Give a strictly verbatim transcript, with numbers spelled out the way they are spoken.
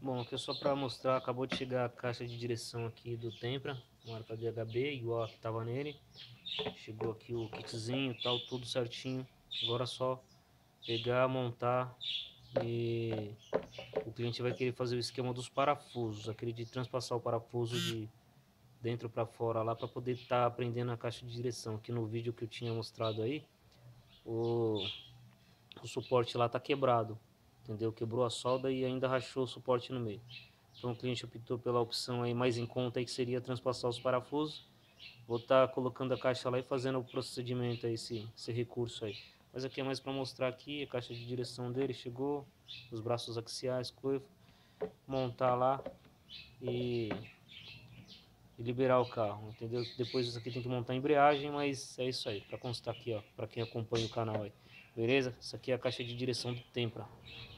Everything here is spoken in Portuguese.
Bom, aqui é só para mostrar, acabou de chegar a caixa de direção aqui do Tempra, marca D H B, igual a que tava nele. Chegou aqui o kitzinho, tal, tudo certinho. Agora é só pegar, montar e o cliente vai querer fazer o esquema dos parafusos, aquele de transpassar o parafuso de dentro para fora lá para poder estar tá prendendo a caixa de direção. Aqui no vídeo que eu tinha mostrado aí, o, o suporte lá tá quebrado, entendeu? Quebrou a solda e ainda rachou o suporte no meio. Então o cliente optou pela opção aí mais em conta aí, que seria transpassar os parafusos. Vou estar tá colocando a caixa lá e fazendo o procedimento aí, esse, esse recurso aí. Mas aqui é mais para mostrar aqui a caixa de direção dele chegou, os braços axiais, coifa, montar lá e, e liberar o carro, entendeu? Depois isso aqui tem que montar a embreagem, mas é isso aí, para constar aqui, ó, para quem acompanha o canal aí. Beleza? Isso aqui é a caixa de direção do Tempra.